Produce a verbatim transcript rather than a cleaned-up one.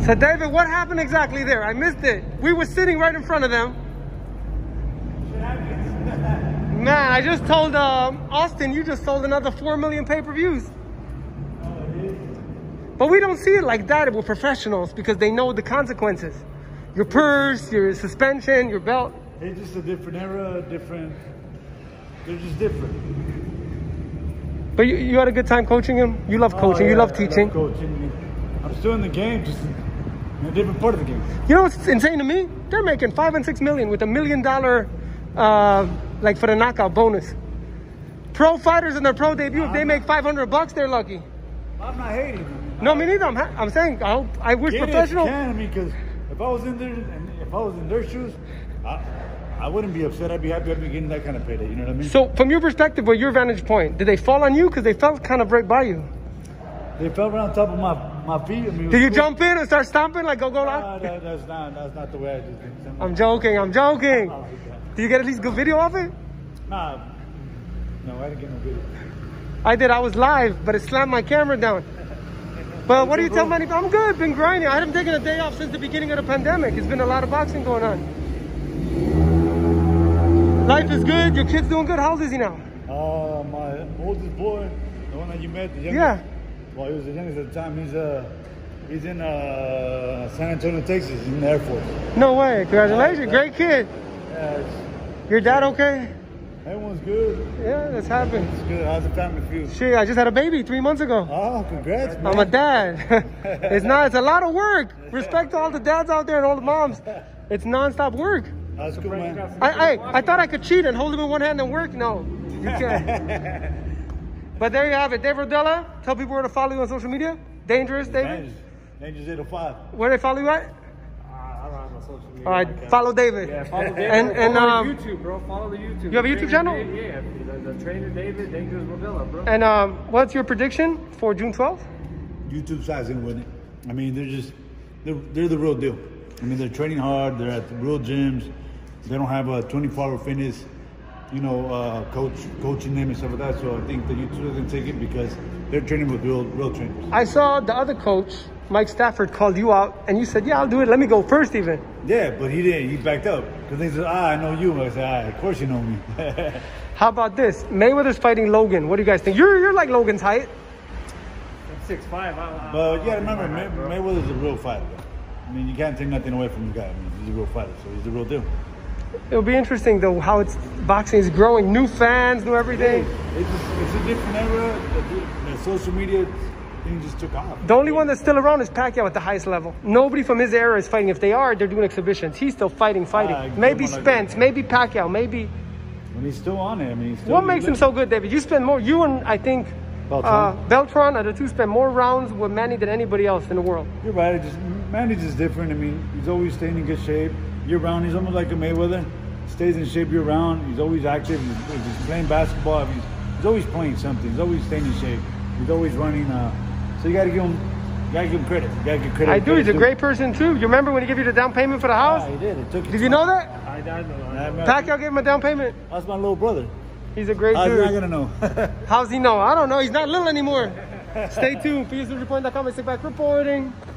So David, what happened exactly there? I missed it. We were sitting right in front of them. Man, I just told um, Austin, you just sold another four million pay-per-views. But we don't see it like that with professionals because they know the consequences. Your purse, your suspension, your belt. It's just a different era, different. They're just different. But you, you had a good time coaching him? You love coaching, oh, yeah, you love teaching. I love coaching. I'm still in the game, just in a different part of the game. You know what's insane to me? They're making five and six million with a million dollar, uh, like for the knockout bonus. Pro fighters in their pro debut, if they make five hundred bucks, they're lucky. I'm not hating. No, me neither. I'm, I'm saying I, hope, I wish Get professional. It, can, I mean, because if I was in there and if I was in their shoes, I, I wouldn't be upset. I'd be happy I'd be getting that kind of payday. You know what I mean? So, from your perspective, or your vantage point, did they fall on you because they felt kind of right by you? They fell right on top of my my feet. I mean, did you cool. jump in and start stomping like go go nah, loud? that, that's not that's not the way I just think. I'm joking. I'm joking. Do you get at least good video of it? Nah, no, I didn't get no video. I did. I was live, but it slammed my camera down. But what do you tell many people? I'm good. Been grinding. I haven't taken a day off since the beginning of the pandemic. It's been a lot of boxing going on. Life is good. Your kid's doing good. How old is he now? Uh, my oldest boy, the one that you met, the youngest. Yeah. Well, he was the youngest at the time. He's uh, he's in uh, San Antonio, Texas. He's in the Air Force. No way. Congratulations. Yeah, great kid. Yeah. Your dad okay? Everyone's good. Yeah, that's happened. It's good. How's the family feel? Shit, I just had a baby three months ago. Oh, congrats, man. I'm a dad. It's not. It's a lot of work. Respect to all the dads out there and all the moms. It's non-stop work. That's cool, man. I, I, I thought I could cheat and hold him in one hand and work. No, you can't. But there you have it. Dave Rodella, tell people where to follow you on social media. Dangerous, David? Dangerous eight oh five. Where do they follow you at? I don't have my social media. All right, follow David. Yeah, follow David. And, and, follow um, YouTube, bro. Follow the YouTube. You have a YouTube channel? Yeah, the, the trainer David, Dangerous Rodella, bro. And um, what's your prediction for June twelfth? YouTube side's gonna win it. I mean, they're just, they're, they're the real deal. I mean, they're training hard. They're at the real gyms. They don't have a twenty-four hour fitness, you know, uh, coach coaching them and stuff like that. So I think the YouTube are gonna take it because they're training with real real trainers. I saw the other coach, Mike Stafford, called you out, and you said, "Yeah, I'll do it. Let me go first, even." Yeah, but he didn't. He backed up because they said, "Ah, I know you." I said, "Ah, of course you know me." How about this? Mayweather's fighting Logan. What do you guys think? You're you're like Logan's height. I'm six five. But yeah, remember, May, Mayweather's a real fighter. I mean, you can't take nothing away from the guy. I mean, he's a real fighter, so he's the real deal. It'll be interesting though how it's boxing is growing, new fans, new everything. Yeah, it's, just, it's a different era. The, the social media thing just took off. The only one that's still around is Pacquiao at the highest level. Nobody from his era is fighting. If they are, they're doing exhibitions. He's still fighting, fighting. Uh, maybe Spence, like maybe Pacquiao, maybe. When he's still on it, I mean. He's still what makes him so good, David? You spend more. You and I think Beltran, uh, Beltran are the two spend more rounds with Manny than anybody else in the world. You're right. It just Manny's just different. I mean, he's always staying in good shape. Year round, he's almost like a Mayweather. Stays in shape year round. He's always active. He's, he's playing basketball. He's, he's always playing something. He's always staying in shape. He's always running. Uh, so you got to give him, you got to give him credit. You got to give credit. I do. He's a great person too. You remember when he gave you the down payment for the house? Yeah, he did. It took. Did you know that? I don't know. Pacquiao gave him a down payment. That's my little brother. He's a great How's dude. How's he not gonna know? How's he know? I don't know. He's not little anymore. Stay tuned. P S N report dot com and sit back reporting.